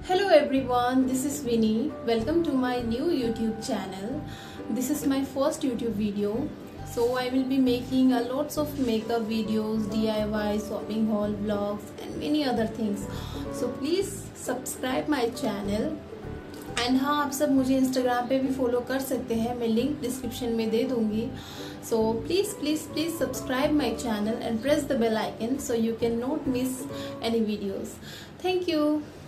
Hello everyone, this is Winnie. Welcome to my new YouTube channel. This is my first YouTube video. So I will be making a lots of makeup videos, DIY, shopping haul, vlogs and many other things. So please subscribe my channel. And हाँ, आप सब मुझे Instagram पे भी follow कर सकते हैं, मैं लिंक डिस्क्रिप्शन में दे दूंगी. So please please please subscribe my channel and press the bell icon so you can not miss any videos. Thank you.